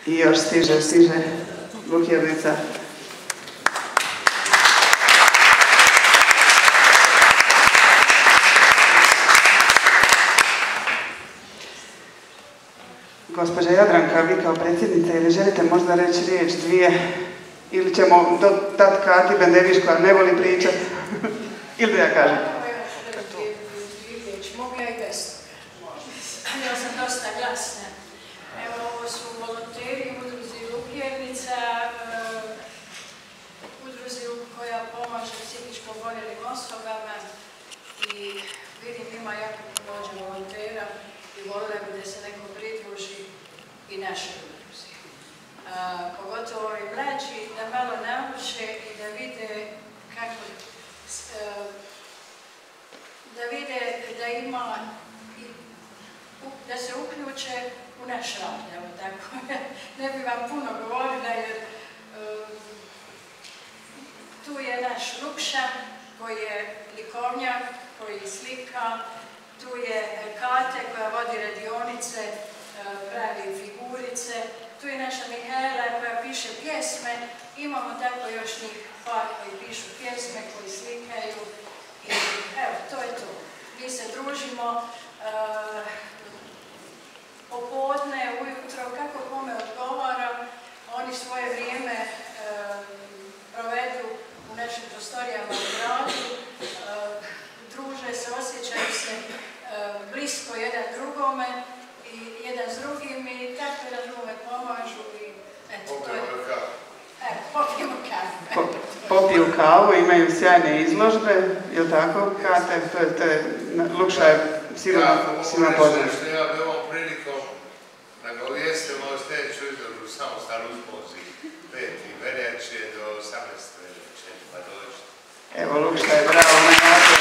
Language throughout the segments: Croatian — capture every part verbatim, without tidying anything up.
I još stiže, stiže Lukjernica. Gospođa Jadranka, vi kao predsjednica, ili želite možda reći riječ, dvije, ili ćemo dati Kati Bendević koja ne voli pričati, ili da ja kažem? Mogu ja i bez toga. Ja sam dosta glasna. Evo, ovo su volonteri u udruzi Lukjernica, udruzi koja pomaže psihičko oboljelim osobama i vidim ima jako puno volontera i voljela bi da se neko pridruži i našoj udruzi. Pogotovo ovi mlađi da malo nauče i da vide kako da vide da ima da se uključe u naš rad, evo tako. Ne bi vam puno govorila jer tu je naš Lukša koji je likovnjak, koji slika, tu je Kate koja vodi radionice, pravi figurice, tu je naša Mihajla koja piše pjesme, imamo tako još njih par koji pišu pjesme, koji slikaju i evo, to je to. Mi se družimo popodne, ujutro, kako kome odgovara, oni svoje vrijeme provedu u našim prostorijama u gradu, druže se, osjećaju se blisko jedan drugome i jedan s drugim i tako jedan drugome pomažu i eto, to je... Evo, popijemo kavu. Popiju kavu, imaju sjajne izložbe, je li tako, Kate? To je, Lukša je sigurno poznat. Što ja bi ovom prilikom da ga uvijestimo o sljedeću izložbu samostalno uzpozi peti veljače do osamnaeste veljače, pa dođete. Evo, Lukša je bravo na nato.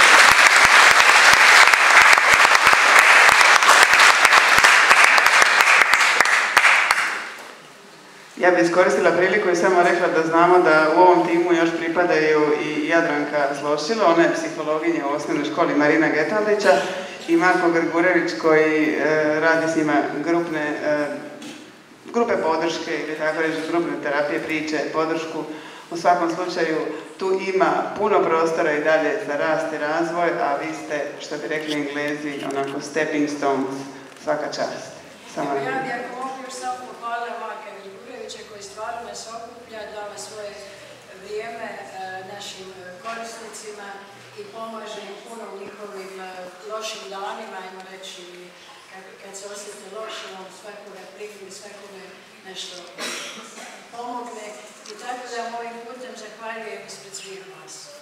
Ja bih iskoristila priliku i samo rekla da znamo da u ovom timu još pripadaju i Jadranka Zlošilo, ona je psihologinja u osnovnoj školi Marina Getaldića i Marko Grgurević koji e, radi s njima grupne, e, grupe podrške ili tako reći grupne terapije, priče, podršku. U svakom slučaju tu ima puno prostora i dalje za rast i razvoj, a vi ste, što bi rekli Englezi, onako stepping stones, svaka čast. Samo ja bih ako mogu još samo pohvalila Marka Grgurevića koji stvarno nas okuplja, dava svoje vrijeme našim korisnicima i pomaže im puno u njihovim lošim danima, ajmo reći, kad se osjete loše, on svakome prikri, svakome nešto pomogne. I tako da mojim putem zahvaljujem ispred svih vas.